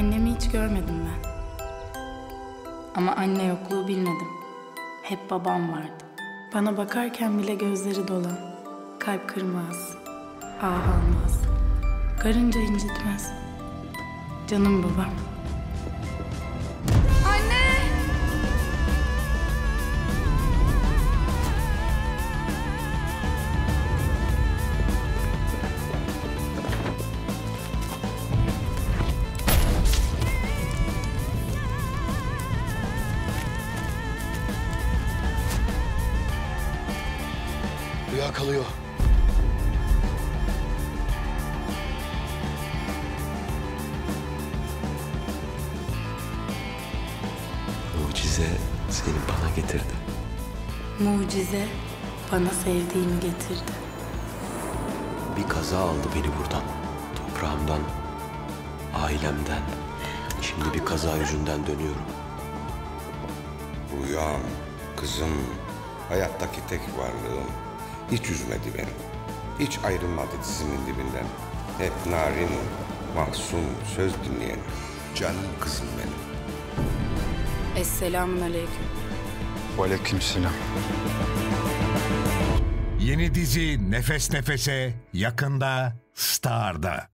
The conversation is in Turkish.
Annemi hiç görmedim ben. Ama anne yokluğu bilmedim. Hep babam vardı. Bana bakarken bile gözleri dolan. Kalp kırmaz, ah almaz. Karınca incitmez. Canım babam. Anne! Rüya kalıyor. Mucize seni bana getirdi. Mucize bana sevdiğimi getirdi. Bir kaza aldı beni buradan. Toprağımdan, ailemden. Şimdi bir kaza yüzünden dönüyorum. Rüyam, kızım, hayattaki tek varlığım. Hiç üzmedi beni. Hiç ayrılmadı dizimin dibinden. Hep narin, mahzun, söz dinleyen. Canım kızım benim. Esselamun aleyküm. Aleykümselam. Yeni dizi Nefes Nefese yakında Star'da.